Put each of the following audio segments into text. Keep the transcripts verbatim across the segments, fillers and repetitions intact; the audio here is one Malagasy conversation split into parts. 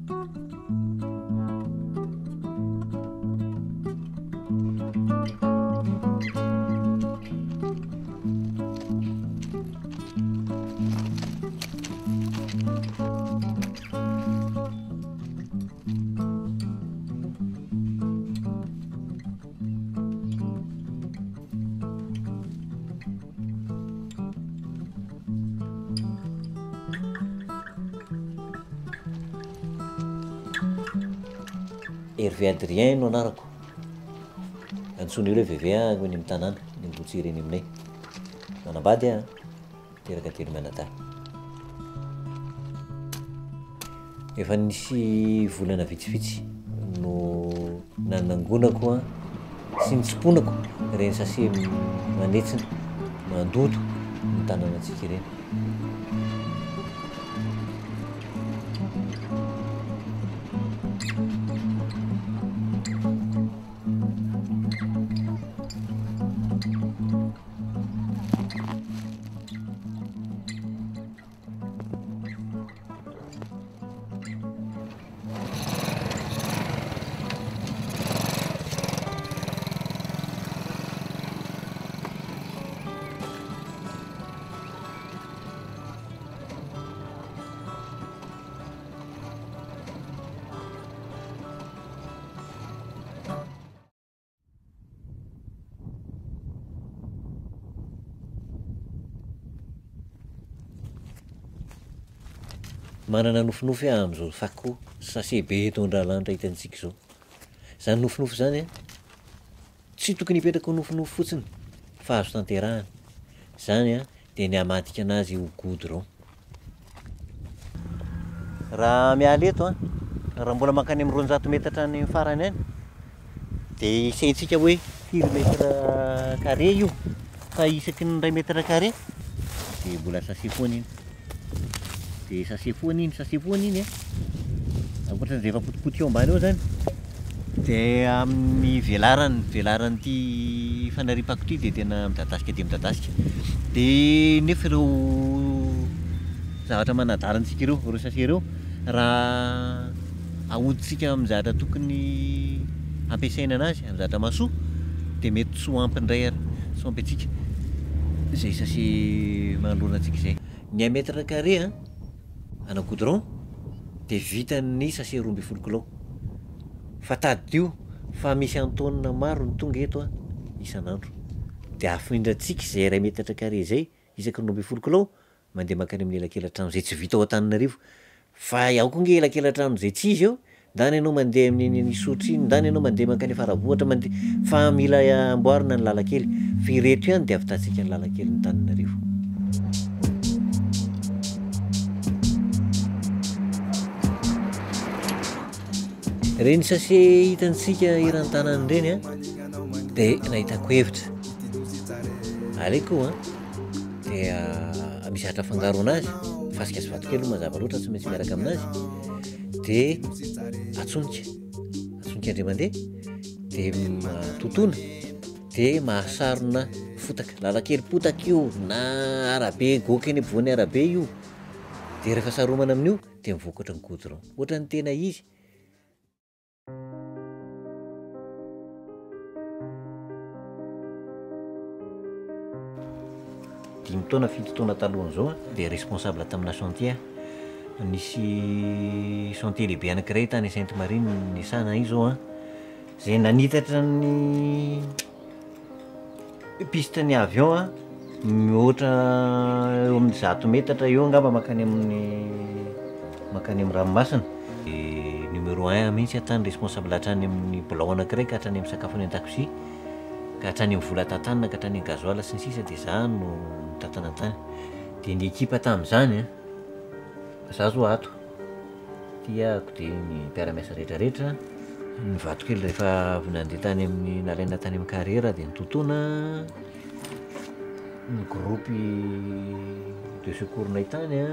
Hervé Adrien no anarako, antsoina hoe Veve a ho eny amin'ny tanàna ny Ambohitsiry eny aminay. Manambady a teraka telo manadahy. Efa nisy volana vitsivitsy no nanangonako a sy nitsimponako reny sase manetsina mandoto ny tanànatsika ireny. Manana nofinofy a amin'izao fako sase be hitondra lanitra hitantsika izao. Zany nofinofy zany a tsy tokony hipetraka ho nofinofy fotsiny fa azo tanterahana. Zany a dia ny hamadika anazy ho goudron. Raha miala eto a, raha mbola mankany amin'ny roanjato metatra ny farany any, dia isaitsika hoe firy metra carré io, fa isaky ny iray metra carré dia mbola sase foana iny. Dia sase foana iny, sase foana iny a, ankoatra izay efa potipotika eo ambany eo zany, dia amin'ny velarany, velaran'ity fanariapako ity dia tena midadasika dia midadasika. Dia nefa ireo zavatra manadarantsika ireo, ireo sase ireo, raha ahodintsika amin'ny zavatra tokony ampiasaina anazy, amin'ny zavatra mahasoa, dia mety tsy ho ampy indray ary, tsy ho ampy antsika izay sase manoloana antsika izay. Ny un mètre carré a ana goudron dia vitan'ny sase roa amby folo kilao. Fa tadio fa misy antonina maro ny tonga eto a isan'andro. Dia afindrantsika izay iray metatra carré izay isaky roa amby folo kilao mandeha mankany amin'ny elakelan-trano izay tsy vita ao Antananarivo. Fa ao koa nge elakelan-trano izay tsy izy eo, ndany ianao mandeha amin'ny Isotry iny, ndany ianao mandeha mankany Faravohatra, mandeha fa mila amboarina ny lalakely. Fa ireto ihany dia avitantsika ny lalakely ny Antananarivo. Reny sase hitantsika eran-tanany reny a dia nahitako hevitra aleko a dia misy hatra fangaro anazy, fasika sy vatokely no mazava loatra tsy maintsy miaraka aminazy, dia atsonika atsonika indray mandeha dia totona dia mahasarona fotaka, lalakely potaka io na arabe goka eny ampovoan'ny arabe io, dia rehefa saromana amin'io dia mivoaka ohatran'ny goudron, ohatran'ny tena izy. Dimy taona fito taona talohan'izao dia responsable tamina chantier. Nisy chantier lehibe anankiray tany Sainte Marie ny sana izao a, izay nanitatra ny piste ny avion a mihoatra eo amin'ny zato metatra eo angamba mankany amin'ny mankany amin'ny ranomasina. Numéro un mihitsy hatrany responsable hatrany amin'ny bolao anankiray ka hatrany amin'ny sakafo any an-dakozia, ka hatrany amin'ny vola tantanana, ka hatrany amin'ny gazoala sy ny sisa, dia izany no tantana tany. Dia ny ekipa tamin'izany a za zo ato tiako dia ny mpiara-miasa rehetrarehetra nivato kely rehefa avy nandeha tany amin'ny nalaina tany amin'ny carrière dia nitontona ny groupe de secours nay tany a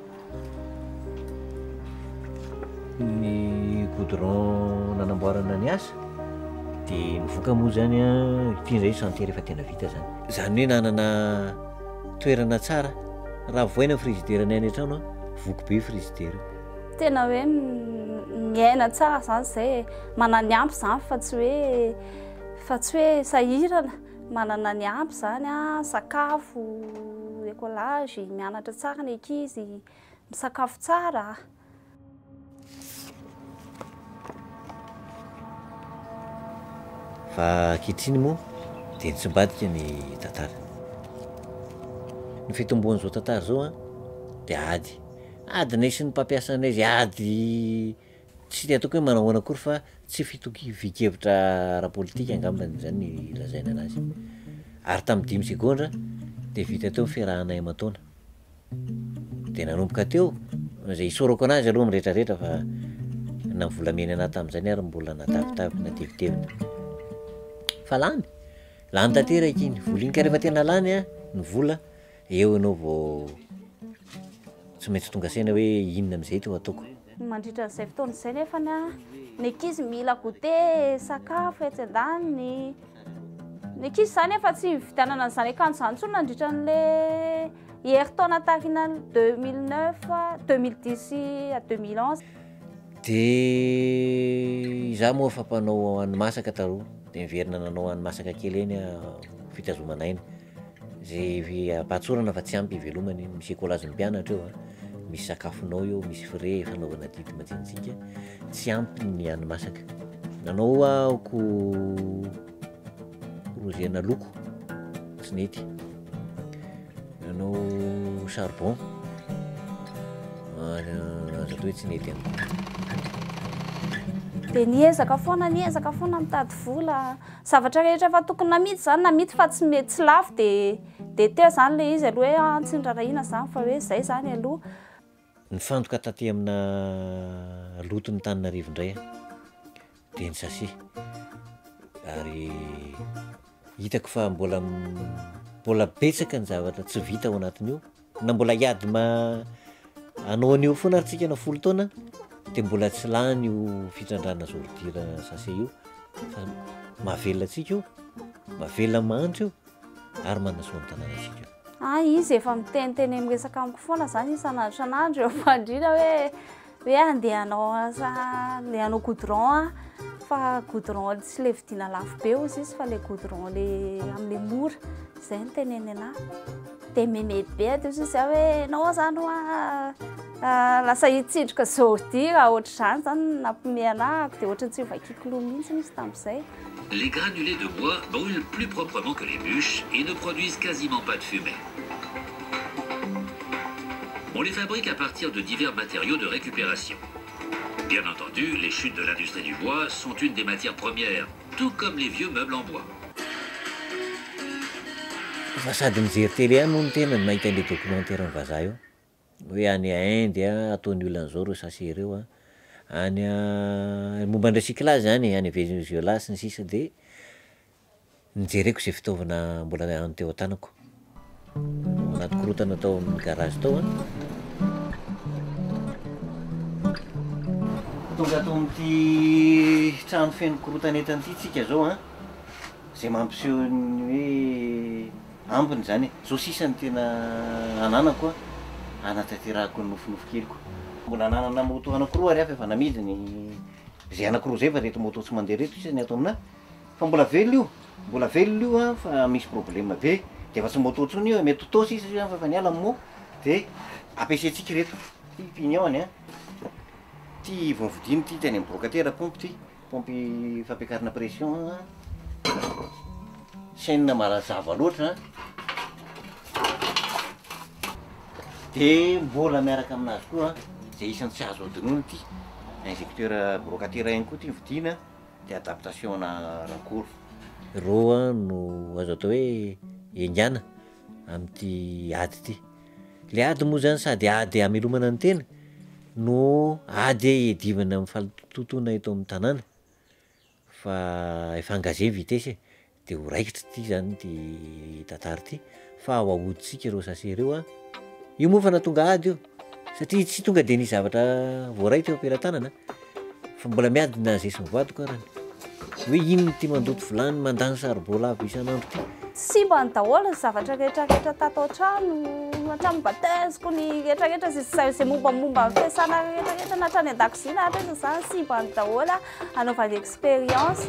ny goudron nanamboarana ny asa dia mivoaka moa zany a ity izay chantier rehefa tena vita zany. Zany hoe nanana toerana tsara, raha voaina frigidaire ny any an-trano a voky be frigidaire io. Tena hoe miaina tsara zany zay manana ny ampy zany fa tsy hoe fa tsy hoe sahirana manana ny ampy zany a sakafo écolage mianatra tsara ny ankizy misakafo tsara. Fa ankehitriny moa dia tsy mbadika ny tantara. Ny fitomboan'izao tantara zao a dia ady ady nay sy ny mpampiasa anay izy ady tsy de ataoko hoe manahoana akory fa tsy fitovi-kevitra ara-politika angambany zany ilazaina anazy. Ary tamin'ny dimy segondra dia vita teo ny fiarahanay aman-taona. Dia nanomboka teo izay isorako anazy aloha mirehetrarehetra fa na volamena anahy tamin'izany ary mbola natavitavy natevitevina. Fa lany lany tanteraka iny vola iny ka rehefa tena lany a ny vola eo ianao vao tsy maintsy tonga saina hoe inona amin'izay teo ataoko. Mandritra an'izay fotoana izay nefany a ny ankizy mila goûter sakafo etsy an-daniny. Ny ankizy zany efa tsy vidianana an'izany akanjo zany intsony nandritra an'le herintaona tahina deux mille neuf deux mille dix à deux mille onze. Dia izaho moa fa mpanao hani-masaka taroha dia miverina nanao hani-masaka kely eny fitazomana aina zay ampatsorana fa tsy ampy ivelomany iny. Misy écolage mpianatra eo a misy sakafonao eo misy frais fanaovana didy majininsika tsy ampy ny hani-masaka. Nanao aoko rozena loko tsy nety, nanao charbon zato hoe tsy nety any. Dia niezaka foana niezaka foana mitady vola zavatra rehetra fa tokony namity zany namity fa tsy mety tsy lafo dia dia teo zany le izy aloha hoe ah tsy nirarahina zany fa hoe izay zany aloha. Nifantoka taty amina loton'ny Tananarivo indray a dia ny sase ary hitako fa mbola mbola betsaka ny zavatra tsy vita ao anatin'io na mbola hiady ma anao an'io foana ary tsika na folo taona dia mbola tsy lany io fitrandrana zordira sase io fa mahavelona antsika io mahavelona mahantra io ary manasoa ny tanànatsika io. Ah izy efa miteniteny miresaka amiko foana zany isan'andro isan'andro eo mandrina hoe hoe andeha hanao asa le hanao goudron a fa goudron tsy le vidiana lafo be ozy izy fa le goudron le amin'le mora izay no teneny anahy. Dia memety be aty izy zay hoe nao zany hoa lasa hitsidroka zordira ohatr'izany zany nampiomehy anahy dia ohatran'ny tsy vakiako loha mihitsy izy tamin'izay. Les granulés de bois brûlent plus proprement que les bûches et ne produisent quasiment pas de fumée. On les fabrique à partir de divers matériaux de récupération. Bien entendu, les chutes de l'industrie du bois sont une des matières premières, tout comme les vieux meubles en bois. Fa sady mijery télé ihany no ny tena mahita an'ilay documentaire ny vazaha io hoe any Inde a ataony olona an'izao reo sase ireo a any a momba ny recyclage zany any Venezuela sy ny sisa dia nijereko izay fitaovana mbola any teo an-tanako anaty korotana tao amin'ny garage tao a. Tonga tao amin'ity trano feno korotana etan'ity tsika zao a izay mampiseho ny hoe ambiny zany zao sisa ny tena ananako a anatanterahako ny nofinofo keliko. Mbola ananana moto anankiroa ary hafa efa namidiny izay anankiroa zay fa reto moto tsy mandeha reto isa ny ato aminahy fa mbola velona io mbola velona io a fa misy problème be dia efa tsy moto ntsony io mety tosy isa fa efa niala mo dia ampiasaintsika reto ty piny ao any a ty vonovidiny ty teny amin'ny brocatera pompe ty pompe fampiakarana pression chaîne marazava loatra dia mbola miaraka aminazy koa izay isan'ny tsy azo adinoina ity injecteur brocatera ihany koa ty vidiana dia adaptation na rakoro roa no azo atao hoe engana amin'ity ady ity. Le ady moa zany sady ady amelomana ny tena no ady edivana amin'ny fahalitotoana eto amin'ny tanàna fa efa engagé vitesse dia ho raikitra ity zany ty tantara ity fa ho ahoditsika ireo sase ireo a io moa fa natonga ady io satria tsy tonga dia nisy zavatra voaray teo am-pelantanana fa mbola miady na zay sy mivadiko arany hoe ino ty mandoto vilany mandany saribao lava isan'andro ty Simba ny daholo ny zavatra rehetra rehetra tato an-trano hatramin'nybateziko ny rehetrarehetra zay zay mombamomba fiasana rehetrarehetra na hatrany an-dakozia na hatrany zany simbany daholo anaovany expérience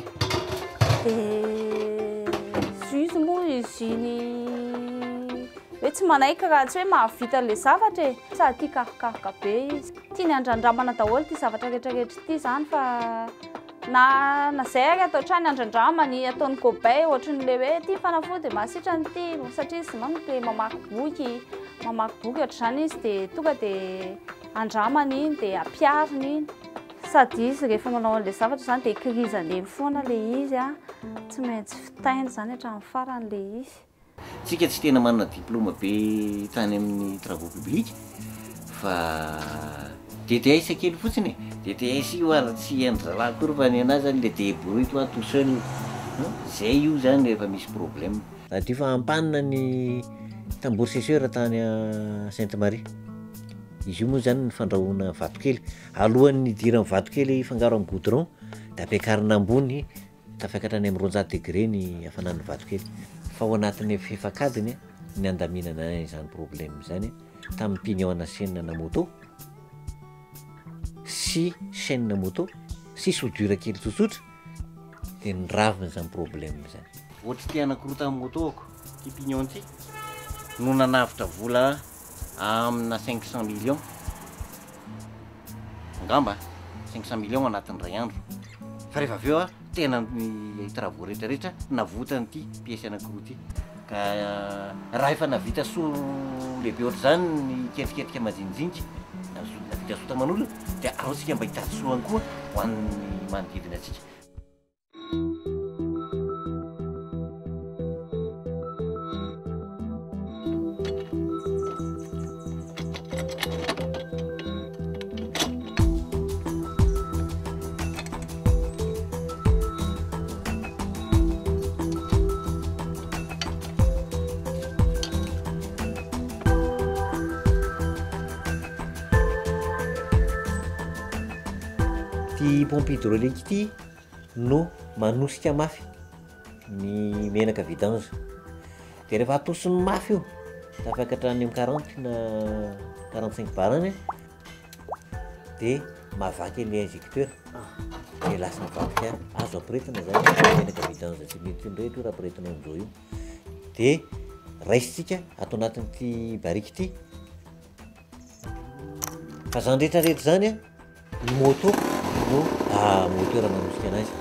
dia izy moa izy ny hoe tsy manaiky raha tsy hoe mahavita le zavatra e sady tia karokaroka be izy tia ny andrandramana daholo ty zavatra rehetrarehetra ty zany fa na na zay ary atao trany andradramany ataony gobay ohatran'le hoe ty fanafody masitra ny ty satria izy manko dia mamaky boky mamaky boky ohatr'izany izy dia tonga dia andramany iny dia ampiariny iny sady izy rehefa manao an'le zavatra zany dia ikirizany eny foana le izy a tsy maintsy fitainy zany hatramin'ny farany le izy. Tsika tsy tena manana diplôma be tany amin'ny travaux publics fa D T S kely fotsiny D T S io ary tsy andraraha kory fa ny anazy zany le débrouille toi tout seul zay io zany rehefa misy problème. Satria fa ampanina ny tambour seseur tany a Sainte Marie izy io moa zany ny fandrahoana vatokely alohan'ny idiran'ny vatokely fangaro amin'ny goudron da ampiakarina ambony tafiakatra any amin'ny roanjato degré ny hafanan'ny vatokely fa ao anatin'ny fefakadiny ny andaminana izany problème zany tamin'ny pignon na chaîne na moto sy chaîne moto sy soudure kely tsotsotra dia niravina zany problème zany. Ohatry ty anankiroa tamin'ny moto ako ty pignon ty no nanavitra vola amina cinq cent millions angamba cinq cent millions anatin'ny ray andro fa rehefa avy eo a tena ny travaux rehetrarehetra navotany ty pièce anankiroa ty ka raha efa navita soa lehibe ohatry zany ny ketriketrika majinijinika navita soa taman'olo dia arotsika mba hitady soany koa ho an'ny manodidina atsika. Ty pompe hydraulique ty no manosika mafy ny menaka vidange dia rehefa atosiny mafy io tafiakatra any amin'ny quarante na quarante-cinq barany dia mavaky ny injecteur dia lasa mivadika azo ampiretina zany menaka vidange tsy mety nrehetra raha ampiretina amin'izao io dia raisitsika atao anatin'ity bariky ty fa zany rehetrarehetra zany a ny moto no ah moteur manosika anazy.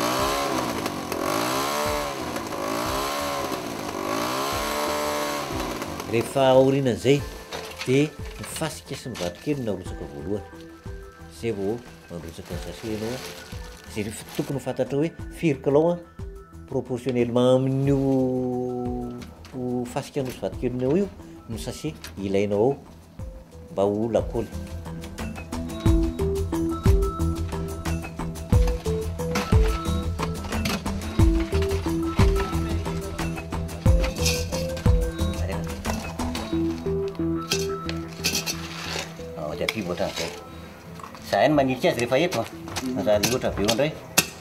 Rehefa aorianan'izay dia mifasika sy mivatokely na rotsaka voalohany zay vao mandrotsaka ny sachet ianao zay rehefa tokony ho fantatra hoe firy kilao proportionnellement amin'io fasika no sy vatokelinao io no sachet ilainao ao mba ho lakôly. Saya maniry azy rehefa eto raha loatra be indray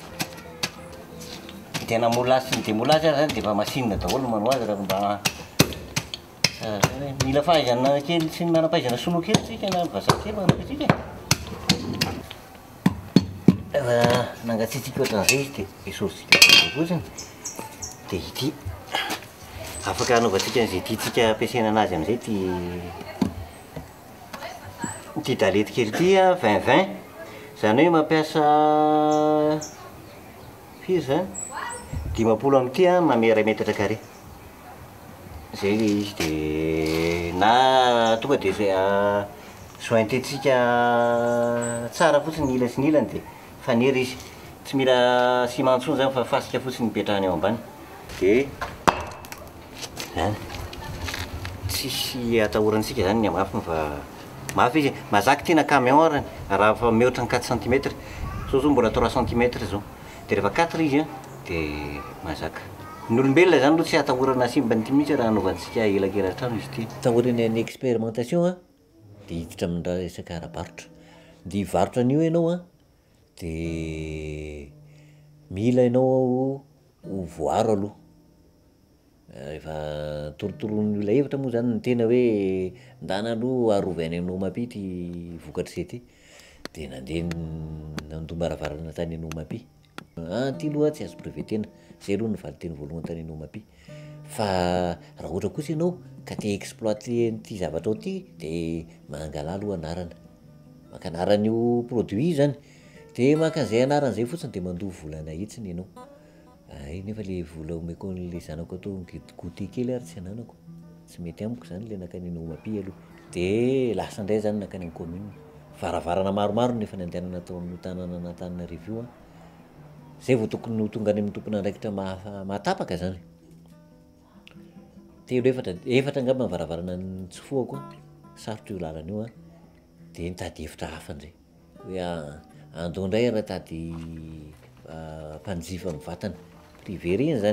tena molasy dia molasy azy zany dia efa masinina daholo manao azy raha mba mila fahaizana kely sy ny manam-pahaizana sono kely tsika na vazaha kely manapitsika rehefa nangatsiatsika ohatran'izay izy dia esorisika fotsiny dia ity afaka anaovantsika an'izay tiatsika ampiasaina anazy amin'izay ty ty dalety kely ty a vingt vingt zany hoe mampiasa firy zany dimapolo amin'ity a manome ray metatra carré zay le izy dia na tonga dia zay jointentsika tsara fotsiny ny ilany sy ny ilany dia fanery izy tsy mila ciment intsony zany fa fasika fotsiny mipetrahany eo ambany dia zany tsisy atahorantsika zany ny amafiny fa mafy izy mazaky tena camion arany raha fa mihoatra ny quatre centimètres zao zao mbola trois centimètres zao dia rehefa quatre izy a dia mazaka ny olombelona zany aloha tsy atahorana simba nyity mihitsy raha anaovantsika elakelan-trano izy ty tahorany ny expérimentation a dia hiditra amin'ny resaka ara-barotra dia varotra an'io ianao a dia mila ianao ho voaro aloha Rehefa torotoroan'ny olona hevitra moa zany ny tena hoe ndana aloha arovay any aminao Omapy ty vokatra zay ty, de nandeha nandoha-baravarana tany Omapy. Ah ty loha tsy azo brevetena, zay aloha ny valiteny voalohany tany Omapy. Fa raha ohatra kosa ianao ka te exploiter an'ity zavatra ty de Mangala aloha anarana, maka anaran'io produit io zany de maka an'izay anarany zay fotsiny de mandoha volana ihitsiny ianao. Ay nefa le vola omeko an'le zanako atao mividy goûter kely ary tsy ananako, tsy mety amiko zany le nakany Omapy aloha. De lasa indray zany nakany amin'ny commune, varavarana maromaro nefa nandehanana tao amin'io tanàna an'Antananarivo io a, zay vao tokony ho tonga any amin'ny tompon'andraikitra maha- mahatapaka zany. Telo efatra efatra angamba ny varavarana notsofohako a, sarotra io lalana io a, de nitady hevitra hafa ndray hoe a- andao indray raha tady mpanjifa mivantana privé reny zany.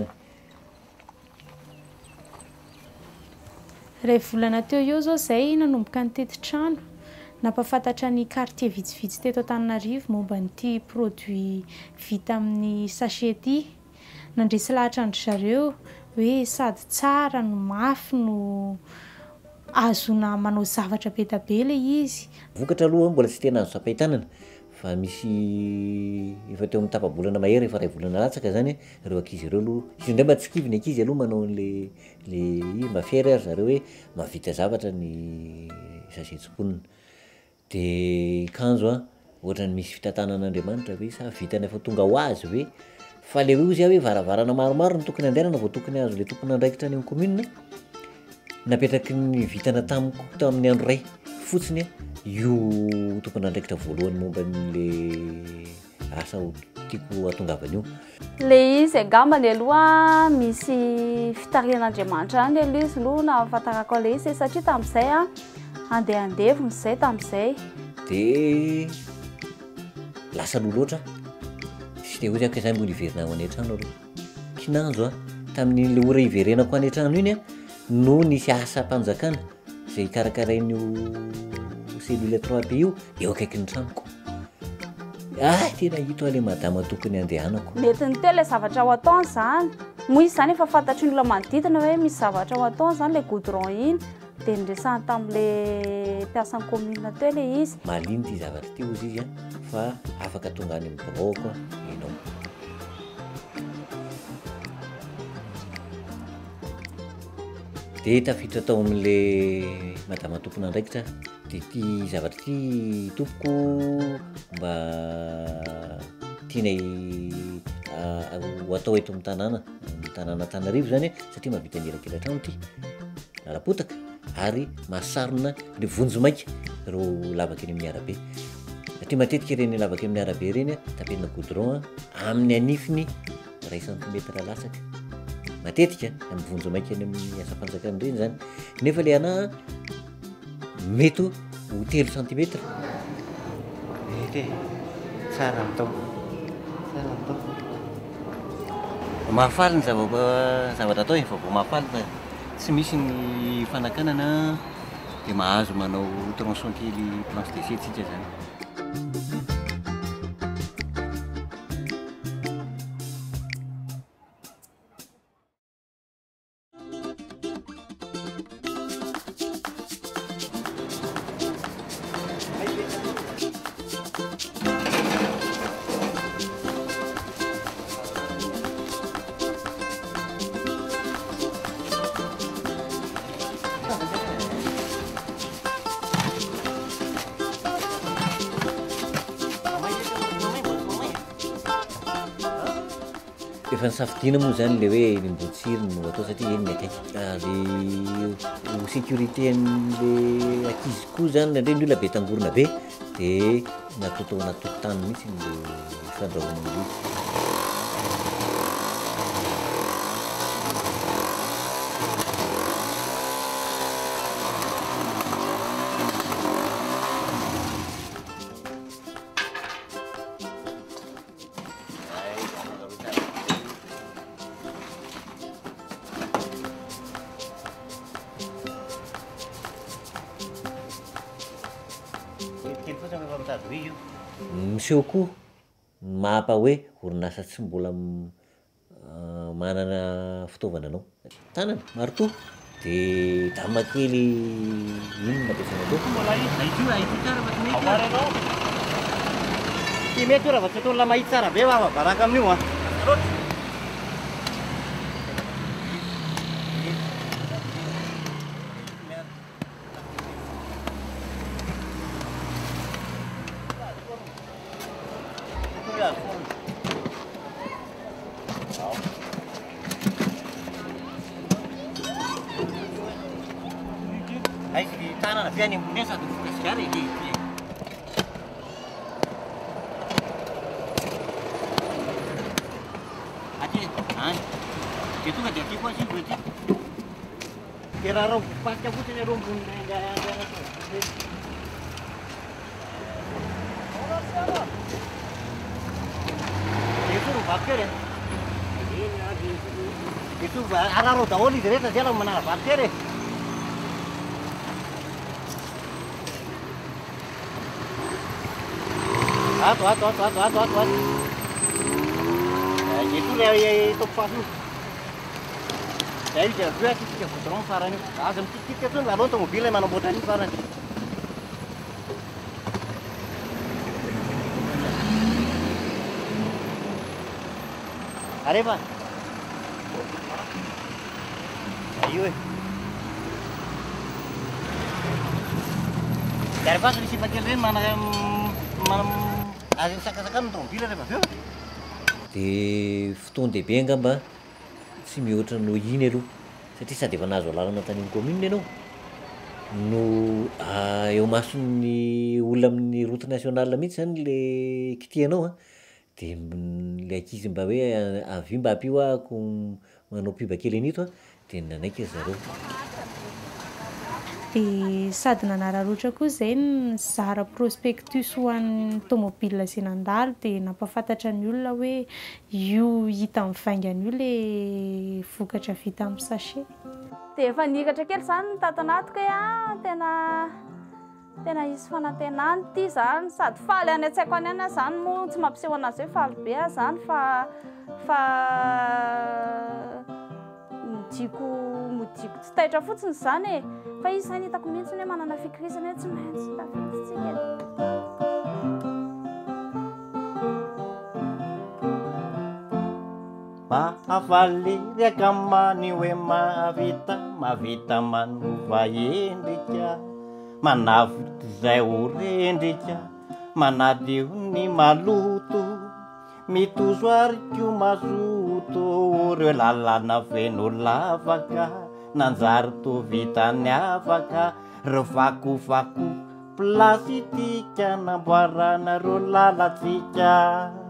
Ray volana teo eo zao zay nanomboka nitety trano, nampafantatra ny quartier vitsivitsy teto Antananarivo momba n'ity produit vita amin'ny sachet ty. Nandresy lahatra andry zareo hoe sady tsara no mafy no azona manao zavatra be da be le izy. Vokatra aloha mbola tsy tena azo sapain-tanana fa misy efa teo amin'ny tapa-bolana mahery efa ray volana latsaka zany ireo ankizy ireo aloha, izy indray mba tsy kivy ny ankizy aloha manao an'le le i mba fiera ary zareo hoe mahavita zavatra ny sachet tsimponina. De kanjo a ohatrany misy fitantanan'Andriamanitra hoe sa vitany efa tonga ho azy ve, fa le hoe ozy hoe varavarana maromaro no tokony andehanana vao tokony azo le tompon'andraikitra any amin'ny commune, napetraky ny vitana tamiko tamin'ny andro ray fotsiny io tompon'andraikitra voalohany momba n'le asa ho tiako hatongavana io. Le izy angambany aloha misy fitarihan'Andriamanitra any aloha izy aloha nahafantarako le izy satria tamin'izay a andeha andevona izay tamin'izay. De lasa loha loatra sy de hoe zaka zany mbola hiverina ao an-trano aloha. Kinanjo a tamin'ile ora hiverenako any an-trano iny a no nisy asa mpanjakana zay karakarain'io cellule trois B io eo akaikin'ny tranoko. Ah tena hito le madama tokony andehanako. Mety ny teo le zavatra ho ataony zany, moa izy zany efa fantatry ny olona manodidina hoe misy zavatra ho ataony zany le goudron iny, de nresahany tamin'le mpiasan'ny commune teo le izy. Maliny ty zavatra ty ozy izy a fa afaka tonga any amin'ny boroko ianao. De tafiditra tao amin'le madama tompon'andraikitra de ty zavatra ty tompoko mba tianay ho atao eto amin'ny tanàna, amin'ny tanàna Antananarivo zany satria mahavita ny elakelan-trano ty lalapotaka ary mahasarona le vonjo maika reo lavaka eny amin'ny arabe. Satria matetika ireny lavaka amin'ny arabe reny a tapelina goudron amin'ny anifiny ray centimetre lasaka matetika amin'ny vonjo maika eny amin'ny asa fanjakana reny zany, nefa le anahy mety ho telo centimetre. Mety tsara atao, tsara atao. Mahafaly ny zava- zavatra atao fa vao mahafaly fa tsy misy ny fanakanana de mahazo manao tronçon kely planche de scie tsika zany. Efa nisafidiana moa zany le hoe ny Ambohitsirony no atao satria eny ny akaiky. Ary ho sécurité an'le ankizy koa zany na ndray ny olona be tangorona be de natao tao anaty tokotany mihitsy le fandrahoana an'io. Miseho koa mapa hoe orinasa tsy mbola manana fitaovana anao tanana marto dia dama kely inona ampiasaina atao ty mety io raha va tsy ataon'la mahitsy tsara be vava baraka amin'io a Ay, di tanah na ni punya satu sekali di. Aje, ah. Itu kan jadi apa sih berarti? Kira rom pas cabut ini rom pun enggak itu pakai ya. Itu arah rota oli direta jalan mana pakai deh. Ato, ato, ato, ato, ato, ato, ato. Itu dia itu pas tu. Jadi dia dua sisi dia putarong saran ni. Asam sisi kita tu lalu tu mobilnya mana bodoh ni saran. Ada apa? Ayo. Dari pas di sini bagian lain mana mana azin sakasakan untuk mobil ada apa? Dia fotoan-dehibe angamba tsy mihoatra no iny aloha satria sady efa nahazo lalana tany amin'ny commune ianao no eo mason'ny olona amin'ny route nationale mihitsy zany le kitihanao a dia le ankizy mba hoe avy mba ampio ahako manao piba kely anito a dia nanaiky zareo. Dia sady nanararoatra koa izay nizara prospectus ho an'ny tômôbila izay nandalo dia nampahafantatra ny olona hoe io hita amin'ny vaingany io le vokatra vita amin'ny sachet. Dia efa nikatra kely izany ny tatanatiko hoe ah tena tena hisy fanantenany ity izany sady faly any an-tsaiko any any izany moa tsy mampiseho anazy hoe faly be izany fa fa modiko modiko tsy taitra fotsiny izany e fa izy izany hitako mihitsy hoe manana fikirisana hoe tsy maintsy tafiditsika eto. Mahavaly riaka mani hoe mahavita mahavita manova endrika manavitra izay ho rendrika manadio ny maloto mitozo ariko mazoto reo lalana feno lavaka nanjary to vitany afaka reo vakovako plastika namboarana reo lalatsika.